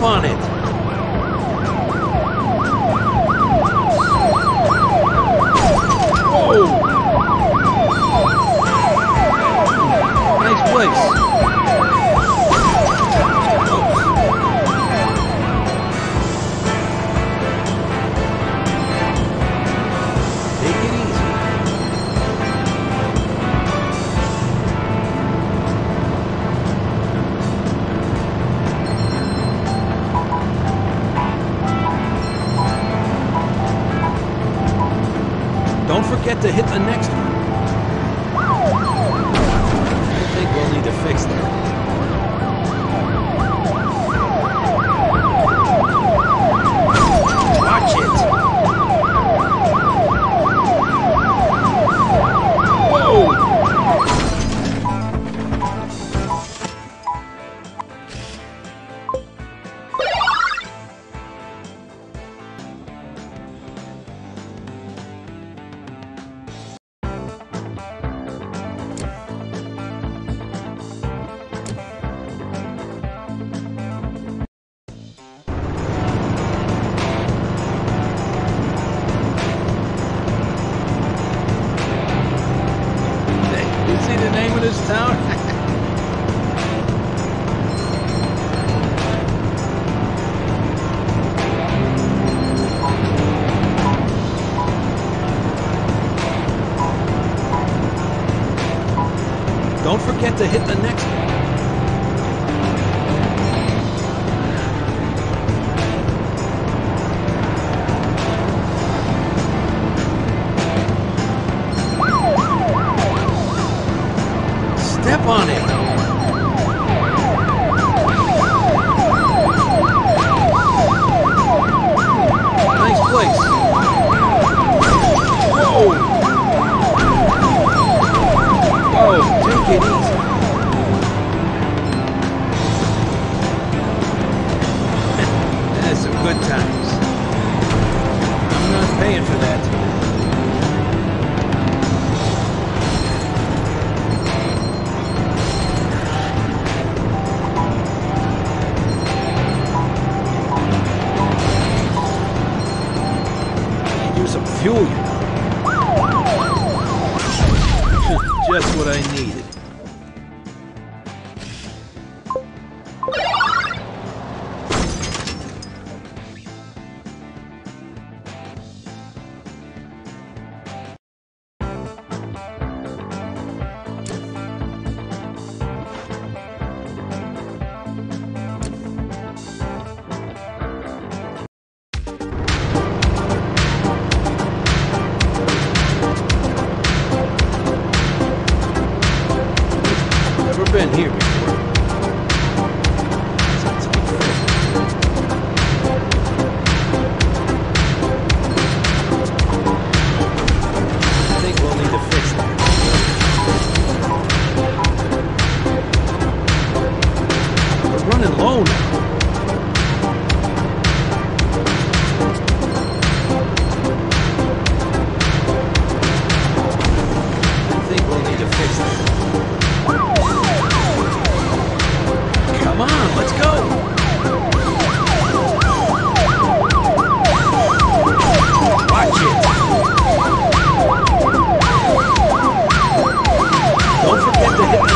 on it. Whoa! Nice place. Take it easy. Don't forget to hit the next one. I think we'll need to fix that. Watch it! Whoa! You see the name of this town? Don't forget to hit the next one. Step on it. Nice place. Whoa! Whoa, take it easy. That's some good times. I'm not paying for that. Some fuel, you know. Just what I needed. Never been here before. Sounds unfair. I think we'll need to fix that. We're running low now. I think we'll need to fix that. Come on, let's go! Watch it! Don't forget to hit